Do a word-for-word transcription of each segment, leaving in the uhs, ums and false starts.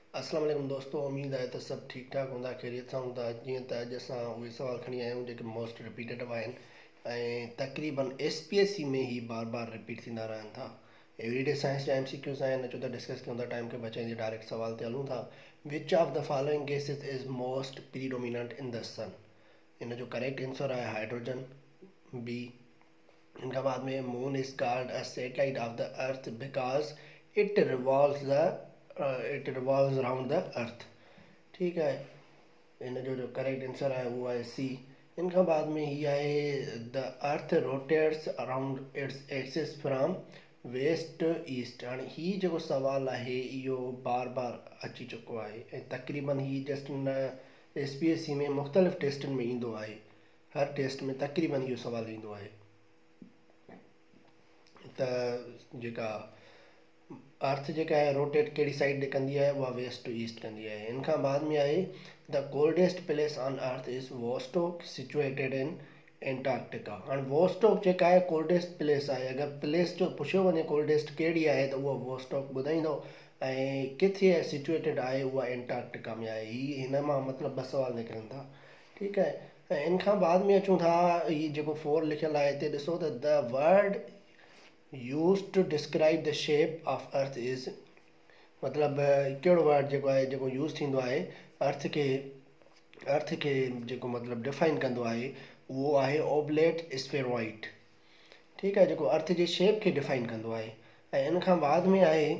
अस्सलाम वालेकुम दोस्तों, उम्मीद आहे त सभु ठीकु ठाक हूंदा, ख़ैरियत सां हूंदा। जीअं त अॼु असां उहे सुवाल खणी आया आहियूं जेके मोस्ट रिपीटेड आहिनि ऐं तक़रीबन एस पी एस सी में ही बार बार रिपीट थींदा रहनि था। एवरीडे साइंस जा एम सी क्यूज़ आहिनि, अचो त डिस्कस कयूं था, टाइम खे बचाईंदे डायरेक्ट सवाल ते हलूं था। Which of the following gases is most predominant in the sun? इन जो करेक्ट आंसर आहे हाइड्रोजन, बी। इनका बाद में moon is called a satellite of the earth because it revolves the it revolves around the earth. ठीक है, इन जो जो करेक्ट आंसर आहे वो आहे सी। इनखां बाद में ही आहे the earth rotates around its axis from west to east. हाणे ही जेको सवाल आहे इहो बार बार अची चुको आहे ऐं तक़रीबन ही जस्ट न एस पी एस सी में मुख़्तलिफ़ टेस्टनि में ईंदो आहे। हर टेस्ट में तक़रीबन इहो सवाल ईंदो आहे त जेका अर्थ जेका आहे रोटेट कहिड़ी साइड ॾे कंदी आहे, उहा वेस्ट टू ईस्ट कंदी आहे। इन खां बाद में आहे the coldest place on earth is Vostok situated in Antarctica. हाणे वोस्टोक जेका आहे कोल्डेस्ट प्लेस आहे। अगरि प्लेस जो पुछियो वञे कोल्डेस्ट कहिड़ी आहे त उहा वोस्टोक ॿुधाईंदो, ऐं किथे सिचुएटेड आहे उहा एंटार्क्टिका में आहे। ही हिन मां मतिलबु ॿ सवाल निकिरनि था। ठीकु आहे, ऐं इन खां बाद में अचूं था, ही जेको फोर लिखियलु आहे हिते ॾिसो त the word used to describe the shape of earth is, मतलब कहिड़ो वर्ड जेको आहे जेको यूज़ थींदो आहे अर्थ खे अर्थ खे जेको मतिलबु डिफाइन कंदो आहे उहो आहे ओबलेट स्फेरॉइड। ठीकु आहे, जेको अर्थ जे शेप खे डिफाइन कंदो आहे। ऐं इन खां बाद में आहे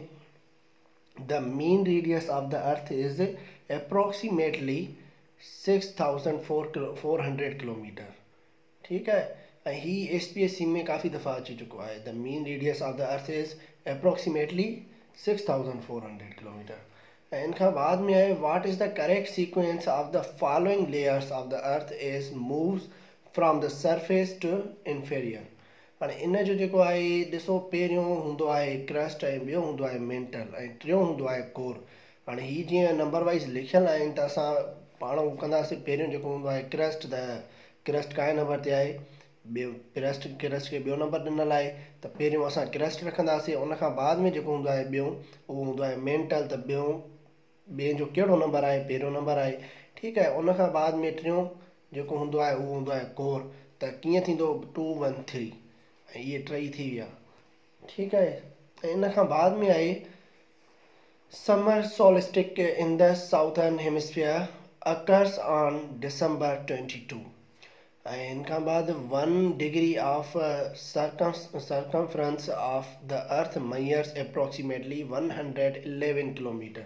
the mean radius of the earth is approximately six thousand four kilo four hundred kilometre. ठीकु है, ऐं ही एस पी एस सी में काफ़ी दफ़ा अची चुको आहे। The mean radius of the earth is approximately six thousand four hundred kilometre. ऐं इन खां बाद में आहे what is the correct sequence of the following layers of the earth is moves from the surface to inferior. हाणे इन जो जेको आहे ॾिसो, पहिरियों हूंदो आहे क्रस्ट ऐं ॿियो हूंदो आहे मेंटल ऐं टियों हूंदो आहे कोर। हाणे ही जीअं नंबर वाइज़ लिखियलु आहिनि त असां पाण हू कंदासीं। पहिरियों जेको हूंदो आहे क्रस्ट, त क्रस्ट काएं नंबर ते आहे, ॿियो क्रस्ट क्रस्ट खे ॿियो नंबर ॾिनल आहे त पहिरियों असां क्रस्ट रखंदासीं। उन खां बाद में जेको हूंदो आहे ॿियो उहो हूंदो आहे मेंटल, त ॿियो ॿिए जो कहिड़ो नंबर आहे, पहिरियों नंबर आहे। ठीकु आहे, उन खां बाद में टियों जेको हूंदो आहे उहो हूंदो आहे कोर। त कीअं थींदो, टू वन थ्री, ऐं इहे टई थी विया। ठीकु आहे, ऐं इन खां बाद में आहे summer solstice in the southern hemisphere occurs on December twenty two. ऐं इन खां बाद one degree of circumference of the earth measures approximately one hundred eleven kilometre.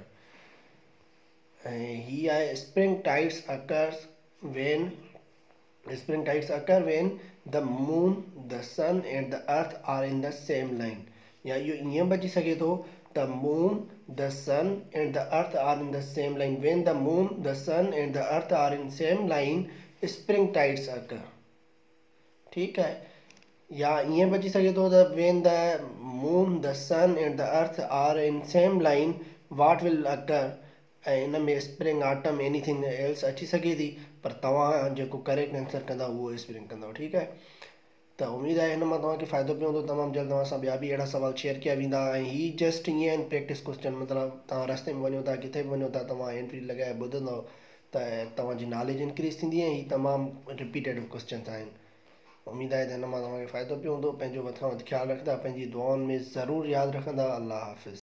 ऐं ही आहे spring tides occurs when spring tides occur when the moon the sun and the earth are in the same line. या इहो ईअं बची सघे थो the moon the sun and the earth are in the same line. Van the moon the sun and the earth are in same line spring tides occur. ठीकु आहे, या ईअं बची सघे थो त when the moon the sun and the earth are in same line what will occur. ऐं इन में स्प्रिंग ऑटम एनीथिंग एल्स अची सघे थी, पर तव्हां जेको करेक्ट आंसर कंदा उहो स्प्रिंग कंदव। ठीकु आहे, त उमेदु आहे हिन मां तव्हांखे फ़ाइदो पियो हूंदो। तमामु जल्द तव्हां सां ॿिया बि अहिड़ा सवाल शेयर कया वेंदा। ऐं हीअ जस्ट ईअं आहिनि प्रैक्टिस क्वेश्चन, मतिलबु तव्हां रस्ते में वञो था, किथे बि वञो था, तव्हां एंट्री लॻाए ॿुधंदव त तव्हांजी नॉलेज इंक्रीज़ थींदी। ऐं हीअ तमामु रिपीटेड क्वेश्चन आहिनि। उमेदु आहे त हिन मां तव्हांखे फ़ाइदो पियो हूंदो। पंहिंजो मथां ख़्यालु रखंदा, पंहिंजी दुआउनि में ज़रूरु यादि रखंदा। अल्लाह हाफ़िज़।